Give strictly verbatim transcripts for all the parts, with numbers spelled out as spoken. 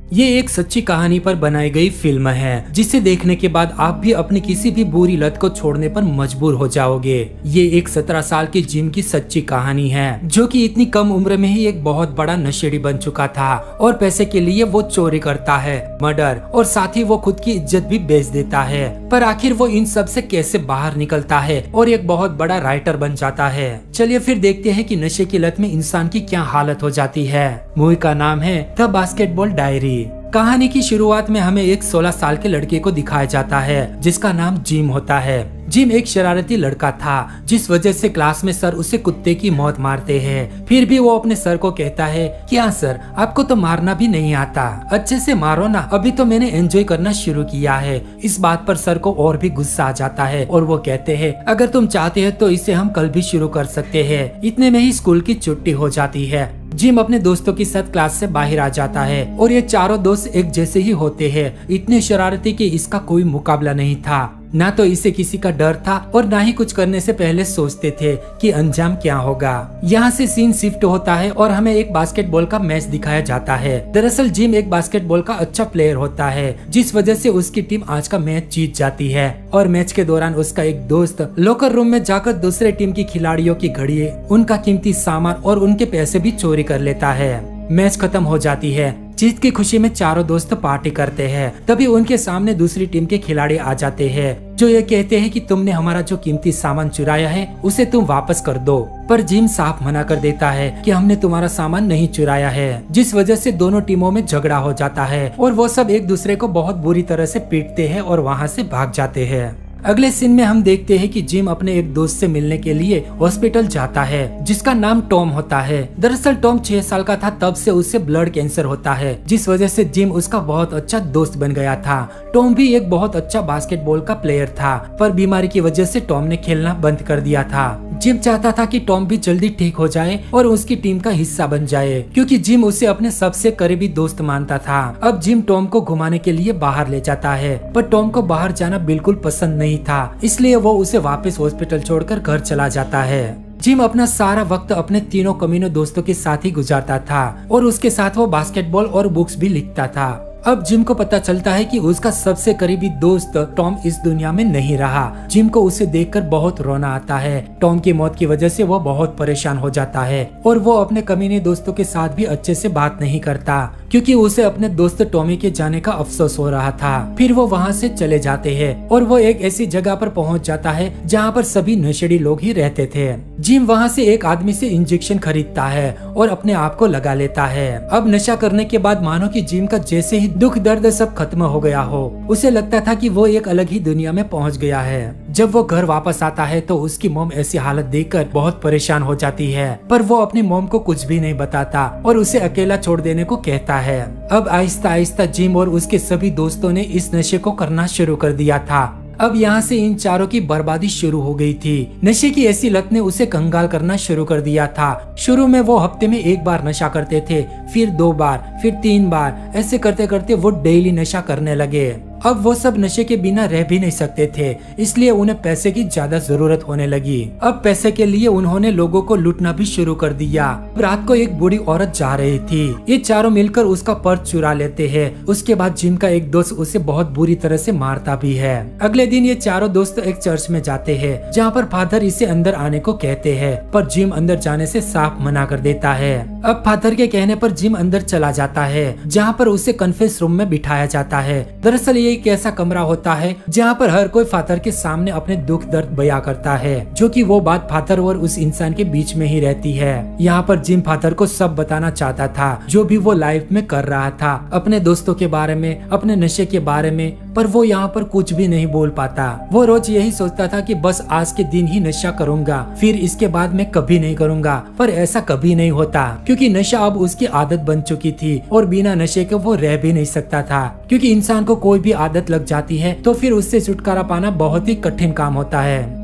ये एक सच्ची कहानी पर बनाई गई फिल्म है जिसे देखने के बाद आप भी अपनी किसी भी बुरी लत को छोड़ने पर मजबूर हो जाओगे। ये एक सत्रह साल की जिम की सच्ची कहानी है जो कि इतनी कम उम्र में ही एक बहुत बड़ा नशेड़ी बन चुका था और पैसे के लिए वो चोरी करता है, मर्डर और साथ ही वो खुद की इज्जत भी बेच देता है। पर आखिर वो इन सब से कैसे बाहर निकलता है और एक बहुत बड़ा राइटर बन जाता है। चलिए फिर देखते हैं कि नशे की लत में इंसान की क्या हालत हो जाती है। मूवी का नाम है द बास्केटबॉल डायरी। कहानी की शुरुआत में हमें एक सोलह साल के लड़के को दिखाया जाता है जिसका नाम जिम होता है। जिम एक शरारती लड़का था जिस वजह से क्लास में सर उसे कुत्ते की मौत मारते हैं। फिर भी वो अपने सर को कहता है, क्या सर आपको तो मारना भी नहीं आता, अच्छे से मारो ना, अभी तो मैंने एंजॉय करना शुरू किया है। इस बात पर सर को और भी गुस्सा आ जाता है और वो कहते हैं, अगर तुम चाहते हैं तो इसे हम कल भी शुरू कर सकते हैं। इतने में ही स्कूल की छुट्टी हो जाती है। जिम अपने दोस्तों के साथ क्लास से बाहर आ जाता है और ये चारों दोस्त एक जैसे ही होते हैं, इतने शरारती कि इसका कोई मुकाबला नहीं था। ना तो इसे किसी का डर था और ना ही कुछ करने से पहले सोचते थे कि अंजाम क्या होगा। यहाँ से सीन शिफ्ट होता है और हमें एक बास्केटबॉल का मैच दिखाया जाता है। दरअसल जिम एक बास्केटबॉल का अच्छा प्लेयर होता है जिस वजह से उसकी टीम आज का मैच जीत जाती है। और मैच के दौरान उसका एक दोस्त लॉकर रूम में जाकर दूसरे टीम की खिलाड़ियों की घड़ी, उनका कीमती सामान और उनके पैसे भी चोरी कर लेता है। मैच खत्म हो जाती है। जीत की खुशी में चारों दोस्त पार्टी करते हैं। तभी उनके सामने दूसरी टीम के खिलाड़ी आ जाते हैं जो ये कहते हैं कि तुमने हमारा जो कीमती सामान चुराया है उसे तुम वापस कर दो। पर जिम साफ मना कर देता है कि हमने तुम्हारा सामान नहीं चुराया है, जिस वजह से दोनों टीमों में झगड़ा हो जाता है और वो सब एक दूसरे को बहुत बुरी तरह से पीटते हैं और वहाँ से भाग जाते हैं। अगले सीन में हम देखते हैं कि जिम अपने एक दोस्त से मिलने के लिए हॉस्पिटल जाता है जिसका नाम टॉम होता है। दरअसल टॉम छह साल का था तब से उसे ब्लड कैंसर होता है जिस वजह से जिम उसका बहुत अच्छा दोस्त बन गया था। टॉम भी एक बहुत अच्छा बास्केटबॉल का प्लेयर था पर बीमारी की वजह से टॉम ने खेलना बंद कर दिया था। जिम चाहता था कि टॉम भी जल्दी ठीक हो जाए और उसकी टीम का हिस्सा बन जाए क्योंकि जिम उसे अपने सबसे करीबी दोस्त मानता था। अब जिम टॉम को घुमाने के लिए बाहर ले जाता है पर टॉम को बाहर जाना बिल्कुल पसंद नहीं था, इसलिए वो उसे वापस हॉस्पिटल छोड़कर घर चला जाता है। जिम अपना सारा वक्त अपने तीनों कमीनों दोस्तों के साथ ही गुजारता था और उसके साथ वो बास्केटबॉल और बुक्स भी लिखता था। अब जिम को पता चलता है कि उसका सबसे करीबी दोस्त टॉम इस दुनिया में नहीं रहा। जिम को उसे देखकर बहुत रोना आता है। टॉम की मौत की वजह से वो बहुत परेशान हो जाता है और वो अपने कमीने दोस्तों के साथ भी अच्छे से बात नहीं करता क्योंकि उसे अपने दोस्त टॉमी के जाने का अफसोस हो रहा था। फिर वो वहाँ से चले जाते हैं और वो एक ऐसी जगह पर पहुँच जाता है जहाँ पर सभी नशेड़ी लोग ही रहते थे। जिम वहाँ से एक आदमी से इंजेक्शन खरीदता है और अपने आप को लगा लेता है। अब नशा करने के बाद मानो कि जिम का जैसे ही दुख दर्द सब खत्म हो गया हो, उसे लगता था कि वो एक अलग ही दुनिया में पहुंच गया है। जब वो घर वापस आता है तो उसकी मॉम ऐसी हालत देखकर बहुत परेशान हो जाती है पर वो अपनी मॉम को कुछ भी नहीं बताता और उसे अकेला छोड़ देने को कहता है। अब आहिस्ता आहिस्ता जिम और उसके सभी दोस्तों ने इस नशे को करना शुरू कर दिया था। अब यहाँ से इन चारों की बर्बादी शुरू हो गई थी। नशे की ऐसी लत ने उसे कंगाल करना शुरू कर दिया था। शुरू में वो हफ्ते में एक बार नशा करते थे, फिर दो बार, फिर तीन बार, ऐसे करते करते वो डेली नशा करने लगे। अब वो सब नशे के बिना रह भी नहीं सकते थे, इसलिए उन्हें पैसे की ज्यादा जरूरत होने लगी। अब पैसे के लिए उन्होंने लोगों को लूटना भी शुरू कर दिया। रात को एक बूढ़ी औरत जा रही थी, ये चारों मिलकर उसका पर्स चुरा लेते हैं। उसके बाद जिम का एक दोस्त उसे बहुत बुरी तरह से मारता भी है। अगले दिन ये चारों दोस्त एक चर्च में जाते हैं जहाँ पर फादर इसे अंदर आने को कहते हैं पर जिम अंदर जाने से साफ मना कर देता है। अब फादर के कहने पर जिम अंदर चला जाता है जहाँ पर उसे कन्फेस रूम में बिठाया जाता है। दरअसल ये एक ऐसा कमरा होता है जहाँ पर हर कोई फादर के सामने अपने दुख दर्द बयां करता है, जो कि वो बात फादर और उस इंसान के बीच में ही रहती है। यहाँ पर जिम फादर को सब बताना चाहता था जो भी वो लाइफ में कर रहा था, अपने दोस्तों के बारे में, अपने नशे के बारे में, पर वो यहाँ पर कुछ भी नहीं बोल पाता। वो रोज यही सोचता था कि बस आज के दिन ही नशा करूंगा, फिर इसके बाद मैं कभी नहीं करूंगा। पर ऐसा कभी नहीं होता क्योंकि नशा अब उसकी आदत बन चुकी थी और बिना नशे के वो रह भी नहीं सकता था। क्योंकि इंसान को कोई भी आदत लग जाती है तो फिर उससे छुटकारा पाना बहुत ही कठिन काम होता है।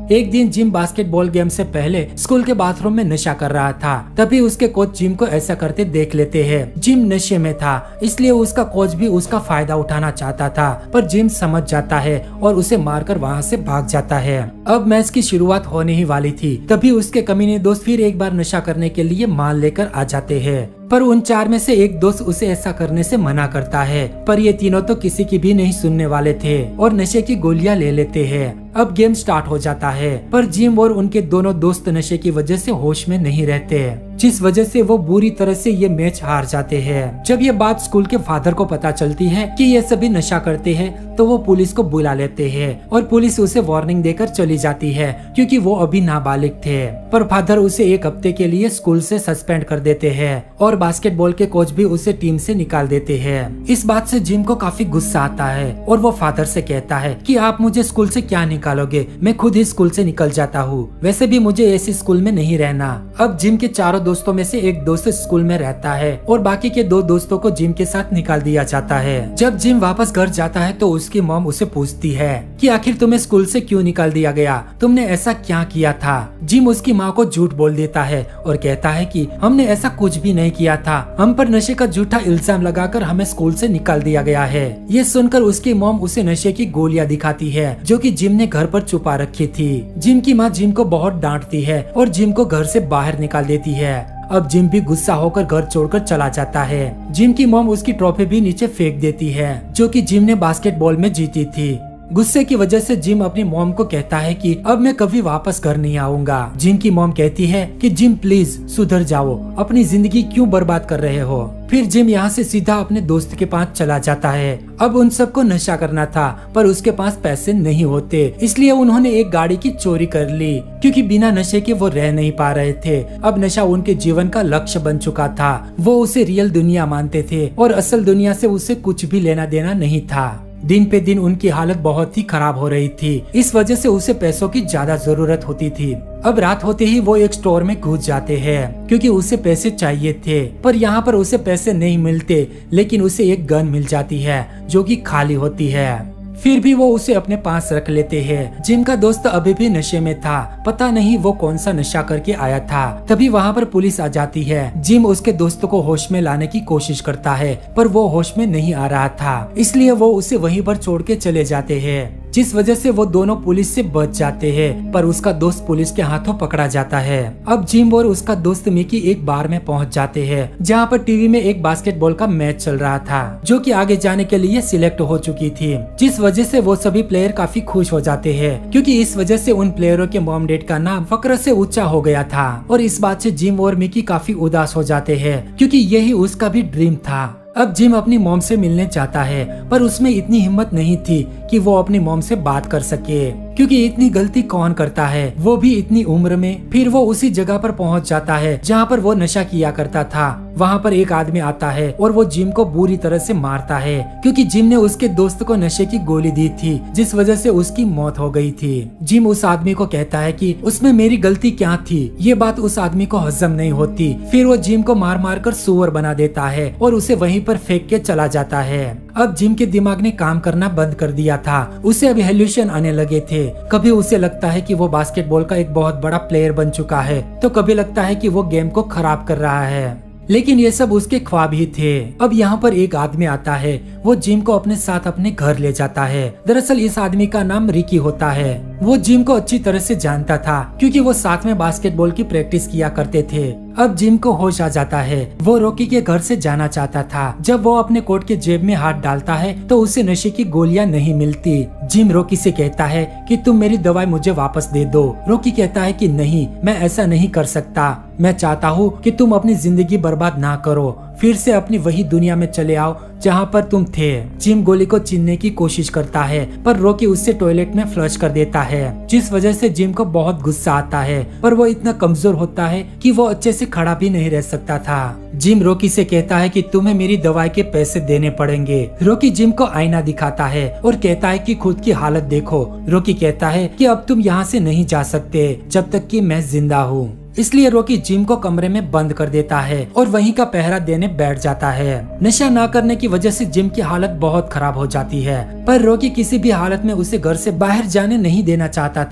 एक दिन जिम बास्केटबॉल गेम से पहले स्कूल के बाथरूम में नशा कर रहा था। तभी उसके कोच जिम को ऐसा करते देख लेते हैं। जिम नशे में था, इसलिए उसका कोच भी उसका फायदा उठाना चाहता था, पर जिम समझ जाता है और उसे मारकर वहाँ से भाग जाता है। अब मैच की शुरुआत होने ही वाली थी, तभी उसके कमीने दोस्त फिर एक बार नशा करने के लिए माल लेकर आ जाते हैं। पर उन चार में से एक दोस्त उसे ऐसा करने से मना करता है, पर ये तीनों तो किसी की भी नहीं सुनने वाले थे और नशे की गोलियां ले लेते हैं। अब गेम स्टार्ट हो जाता है, पर जिम और उनके दोनों दोस्त नशे की वजह से होश में नहीं रहते, जिस वजह से वो बुरी तरह से ये मैच हार जाते हैं। जब ये बात स्कूल के फादर को पता चलती है कि ये सभी नशा करते हैं, तो वो पुलिस को बुला लेते हैं और पुलिस उसे वार्निंग देकर चली जाती है, क्योंकि वो अभी नाबालिग थे। पर फादर उसे एक हफ्ते के लिए स्कूल से सस्पेंड कर देते हैं और बास्केटबॉल के कोच भी उसे टीम से निकाल देते हैं। इस बात से जिम को काफी गुस्सा आता है और वो फादर से कहता है कि आप मुझे स्कूल से क्या निकालोगे, मैं खुद ही स्कूल से निकल जाता हूँ, वैसे भी मुझे ऐसी स्कूल में नहीं रहना। अब जिम के चारों दोस्तों में से एक दोस्त स्कूल में रहता है और बाकी के दो दोस्तों को जिम के साथ निकाल दिया जाता है। जब जिम वापस घर जाता है तो उसकी मॉम उसे पूछती है कि आखिर तुम्हें स्कूल से क्यों निकाल दिया गया, तुमने ऐसा क्या किया था। जिम उसकी माँ को झूठ बोल देता है और कहता है कि हमने ऐसा कुछ भी नहीं किया था, हम पर नशे का झूठा इल्जाम लगाकर हमें स्कूल से निकाल दिया गया है। ये सुनकर उसकी मॉम उसे नशे की गोलियां दिखाती है जो कि जिम ने घर पर छुपा रखी थी। जिम की माँ जिम को बहुत डांटती है और जिम को घर से बाहर निकाल देती है। अब जिम भी गुस्सा होकर घर छोड़कर चला जाता है। जिम की मॉम उसकी ट्रॉफी भी नीचे फेंक देती है जो कि जिम ने बास्केटबॉल में जीती थी। गुस्से की वजह से जिम अपनी मॉम को कहता है कि अब मैं कभी वापस घर नहीं आऊंगा। जिम की मॉम कहती है कि जिम प्लीज सुधर जाओ, अपनी जिंदगी क्यों बर्बाद कर रहे हो। फिर जिम यहाँ से सीधा अपने दोस्त के पास चला जाता है। अब उन सबको नशा करना था, पर उसके पास पैसे नहीं होते, इसलिए उन्होंने एक गाड़ी की चोरी कर ली, क्योंकि बिना नशे के वो रह नहीं पा रहे थे। अब नशा उनके जीवन का लक्ष्य बन चुका था। वो उसे रियल दुनिया मानते थे और असल दुनिया से उसे कुछ भी लेना देना नहीं था। दिन पे दिन उनकी हालत बहुत ही खराब हो रही थी, इस वजह से उसे पैसों की ज्यादा जरूरत होती थी। अब रात होते ही वो एक स्टोर में घुस जाते हैं क्योंकि उसे पैसे चाहिए थे, पर यहाँ पर उसे पैसे नहीं मिलते, लेकिन उसे एक गन मिल जाती है जो कि खाली होती है। फिर भी वो उसे अपने पास रख लेते हैं। जिम का दोस्त अभी भी नशे में था, पता नहीं वो कौन सा नशा करके आया था। तभी वहाँ पर पुलिस आ जाती है। जिम उसके दोस्त को होश में लाने की कोशिश करता है, पर वो होश में नहीं आ रहा था, इसलिए वो उसे वहीं पर छोड़ के चले जाते हैं, जिस वजह से वो दोनों पुलिस से बच जाते हैं। पर उसका दोस्त पुलिस के हाथों पकड़ा जाता है। अब जिम और उसका दोस्त मिकी एक बार में पहुंच जाते हैं, जहां पर टीवी में एक बास्केटबॉल का मैच चल रहा था, जो कि आगे जाने के लिए सिलेक्ट हो चुकी थी, जिस वजह से वो सभी प्लेयर काफी खुश हो जाते हैं, क्योंकि इस वजह से उन प्लेयरों के मॉम डैड का नाम फक्र से ऊंचा हो गया था। और इस बात से जिम और मिकी काफी उदास हो जाते हैं, क्योंकि यही उसका भी ड्रीम था। अब जिम अपनी मॉम से मिलने चाहता है, पर उसमें इतनी हिम्मत नहीं थी कि वो अपनी मॉम से बात कर सके, क्योंकि इतनी गलती कौन करता है, वो भी इतनी उम्र में। फिर वो उसी जगह पर पहुंच जाता है जहां पर वो नशा किया करता था। वहां पर एक आदमी आता है और वो जिम को बुरी तरह से मारता है, क्योंकि जिम ने उसके दोस्त को नशे की गोली दी थी, जिस वजह से उसकी मौत हो गई थी। जिम उस आदमी को कहता है कि उसमें मेरी गलती क्या थी। ये बात उस आदमी को हजम नहीं होती। फिर वो जिम को मार मार कर सुअर बना देता है और उसे वहीं पर फेंक के चला जाता है। अब जिम के दिमाग ने काम करना बंद कर दिया था, उसे अब हेल्यूशन आने लगे थे। कभी उसे लगता है कि वो बास्केटबॉल का एक बहुत बड़ा प्लेयर बन चुका है, तो कभी लगता है कि वो गेम को खराब कर रहा है, लेकिन ये सब उसके ख्वाब ही थे। अब यहाँ पर एक आदमी आता है, वो जिम को अपने साथ अपने घर ले जाता है। दरअसल इस आदमी का नाम रिकी होता है। वो जिम को अच्छी तरह से जानता था, क्योंकि वो साथ में बास्केटबॉल की प्रैक्टिस किया करते थे। अब जिम को होश आ जाता है। वो रॉकी के घर से जाना चाहता था। जब वो अपने कोट के जेब में हाथ डालता है तो उसे नशे की गोलियां नहीं मिलती। जिम रॉकी से कहता है कि तुम मेरी दवाई मुझे वापस दे दो। रॉकी कहता है कि नहीं, मैं ऐसा नहीं कर सकता। मैं चाहता हूँ कि तुम अपनी जिंदगी बर्बाद ना करो, फिर से अपनी वही दुनिया में चले आओ जहाँ पर तुम थे। जिम गोली को छीनने की कोशिश करता है, पर रॉकी उससे टॉयलेट में फ्लश कर देता है, जिस वजह से जिम को बहुत गुस्सा आता है। पर वो इतना कमजोर होता है कि वो अच्छे से खड़ा भी नहीं रह सकता था। जिम रॉकी से कहता है कि तुम्हें मेरी दवाई के पैसे देने पड़ेंगे। रॉकी जिम को आईना दिखाता है और कहता है कि खुद की हालत देखो। रॉकी कहता है कि अब तुम यहाँ से नहीं जा सकते जब तक कि मैं जिंदा हूँ। इसलिए रॉकी जिम को कमरे में बंद कर देता है और वहीं का पहरा देने बैठ जाता है। नशा ना करने की वजह से जिम की हालत बहुत खराब हो जाती है, पर रॉकी किसी भी हालत में उसे घर से बाहर जाने नहीं देना चाहता था।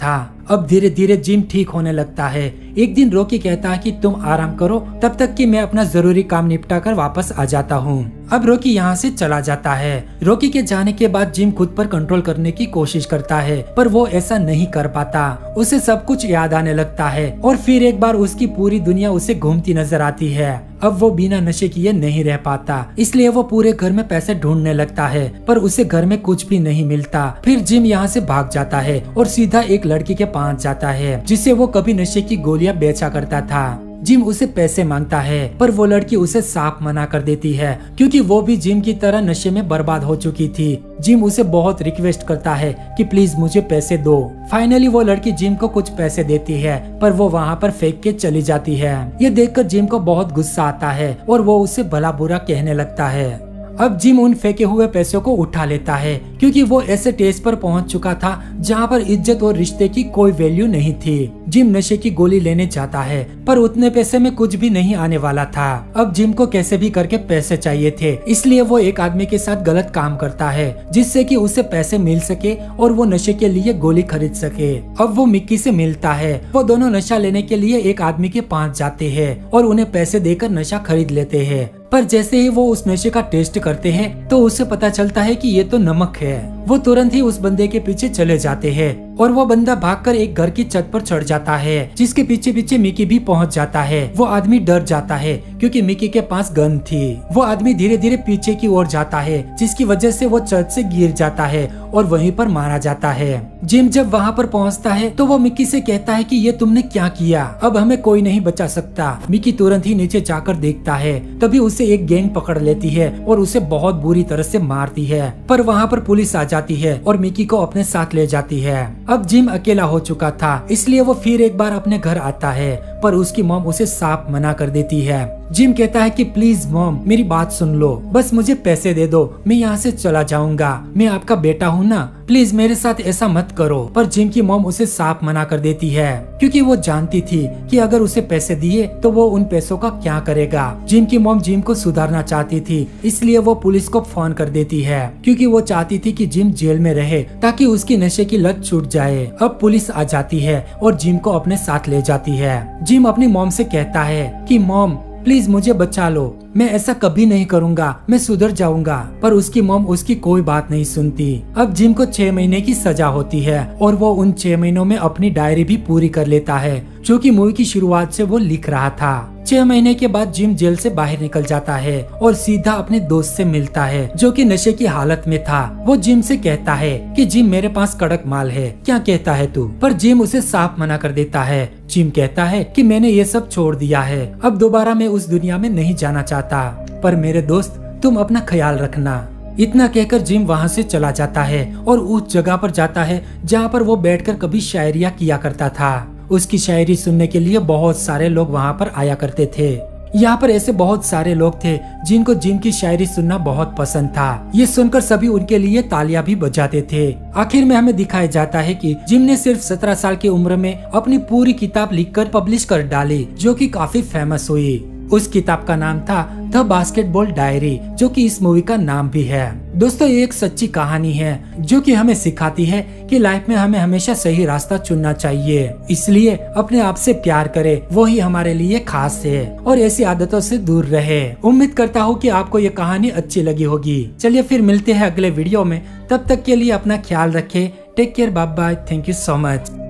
अब धीरे धीरे जिम ठीक होने लगता है। एक दिन रॉकी कहता है कि तुम आराम करो तब तक कि मैं अपना जरूरी काम निपटा कर वापस आ जाता हूँ। अब रॉकी यहाँ से चला जाता है। रॉकी के जाने के बाद जिम खुद पर कंट्रोल करने की कोशिश करता है, पर वो ऐसा नहीं कर पाता। उसे सब कुछ याद आने लगता है और फिर एक बार उसकी पूरी दुनिया उसे घूमती नजर आती है। अब वो बिना नशे किए नहीं रह पाता, इसलिए वो पूरे घर में पैसे ढूंढने लगता है, पर उसे घर में कुछ भी नहीं मिलता। फिर जिम यहाँ से भाग जाता है और सीधा एक लड़की के पास जाता है जिसे वो कभी नशे की गोलियां बेचा करता था। जिम उसे पैसे मांगता है, पर वो लड़की उसे साफ मना कर देती है क्योंकि वो भी जिम की तरह नशे में बर्बाद हो चुकी थी। जिम उसे बहुत रिक्वेस्ट करता है कि प्लीज मुझे पैसे दो। फाइनली वो लड़की जिम को कुछ पैसे देती है, पर वो वहाँ पर फेंक के चली जाती है। ये देखकर जिम को बहुत गुस्सा आता है और वो उसे भला बुरा कहने लगता है। अब जिम उन फेंके हुए पैसों को उठा लेता है क्योंकि वो ऐसे स्टेज पर पहुंच चुका था जहां पर इज्जत और रिश्ते की कोई वैल्यू नहीं थी। जिम नशे की गोली लेने जाता है, पर उतने पैसे में कुछ भी नहीं आने वाला था। अब जिम को कैसे भी करके पैसे चाहिए थे, इसलिए वो एक आदमी के साथ गलत काम करता है जिससे कि उसे पैसे मिल सके और वो नशे के लिए गोली खरीद सके। अब वो मिक्की से मिलता है। वो दोनों नशा लेने के लिए एक आदमी के पास जाते हैं और उन्हें पैसे देकर नशा खरीद लेते हैं। पर जैसे ही वो उस नशे का टेस्ट करते हैं तो उसे पता चलता है कि ये तो नमक है। वो तुरंत ही उस बंदे के पीछे चले जाते हैं और वो बंदा भागकर एक घर की छत पर चढ़ जाता है जिसके पीछे पीछे मिकी भी पहुंच जाता है। वो आदमी डर जाता है क्योंकि मिकी के पास गन थी। वो आदमी धीरे धीरे पीछे की ओर जाता है जिसकी वजह से वो छत से गिर जाता है और वहीं पर मारा जाता है। जिम जब वहाँ पर पहुँचता है तो वो मिकी से कहता है कि ये तुमने क्या किया, अब हमें कोई नहीं बचा सकता। मिकी तुरंत ही नीचे जाकर देखता है, तभी उसे एक गैंग पकड़ लेती है और उसे बहुत बुरी तरह से मारती है। पर वहाँ पर पुलिस आ जाती है और मिकी को अपने साथ ले जाती है। अब जिम अकेला हो चुका था, इसलिए वो फिर एक बार अपने घर आता है, पर उसकी मॉम उसे साफ मना कर देती है। जिम कहता है कि प्लीज मॉम मेरी बात सुन लो, बस मुझे पैसे दे दो, मैं यहाँ से चला जाऊंगा, मैं आपका बेटा हूँ ना, प्लीज मेरे साथ ऐसा मत करो। पर जिम की मॉम उसे साफ मना कर देती है क्योंकि वो जानती थी कि अगर उसे पैसे दिए तो वो उन पैसों का क्या करेगा। जिम की मॉम जिम को सुधारना चाहती थी, इसलिए वो पुलिस को फोन कर देती है क्योंकि वो चाहती थी कि जिम जेल में रहे ताकि उसकी नशे की लत छूट जाए। अब पुलिस आ जाती है और जिम को अपने साथ ले जाती है। जिम अपनी मॉम से कहता है कि मॉम प्लीज मुझे बचा लो, मैं ऐसा कभी नहीं करूंगा, मैं सुधर जाऊंगा। पर उसकी मॉम उसकी कोई बात नहीं सुनती। अब जिम को छह महीने की सजा होती है और वो उन छह महीनों में अपनी डायरी भी पूरी कर लेता है जो कि मूवी की शुरुआत से वो लिख रहा था। छह महीने के बाद जिम जेल से बाहर निकल जाता है और सीधा अपने दोस्त से मिलता है जो कि नशे की हालत में था। वो जिम से कहता है कि जिम मेरे पास कड़क माल है, क्या कहता है तू? पर जिम उसे साफ मना कर देता है। जिम कहता है कि मैंने ये सब छोड़ दिया है, अब दोबारा मैं उस दुनिया में नहीं जाना चाहता, पर मेरे दोस्त तुम अपना ख्याल रखना। इतना कहकर जिम वहाँ से चला जाता है और उस जगह पर जाता है जहाँ पर वो बैठकर कभी शायरिया किया करता था। उसकी शायरी सुनने के लिए बहुत सारे लोग वहाँ पर आया करते थे। यहाँ पर ऐसे बहुत सारे लोग थे जिनको जिम की शायरी सुनना बहुत पसंद था। ये सुनकर सभी उनके लिए तालियां भी बजाते थे। आखिर में हमें दिखाया जाता है कि जिम ने सिर्फ सत्रह साल की उम्र में अपनी पूरी किताब लिखकर पब्लिश कर डाली जो कि काफी फेमस हुई। उस किताब का नाम था द बास्केटबॉल डायरी, जो कि इस मूवी का नाम भी है। दोस्तों ये एक सच्ची कहानी है जो कि हमें सिखाती है कि लाइफ में हमें हमेशा सही रास्ता चुनना चाहिए, इसलिए अपने आप से प्यार करें, वो ही हमारे लिए खास है और ऐसी आदतों से दूर रहे। उम्मीद करता हूँ कि आपको ये कहानी अच्छी लगी होगी। चलिए फिर मिलते हैं अगले वीडियो में, तब तक के लिए अपना ख्याल रखें। Take care, bye bye, thank you so much.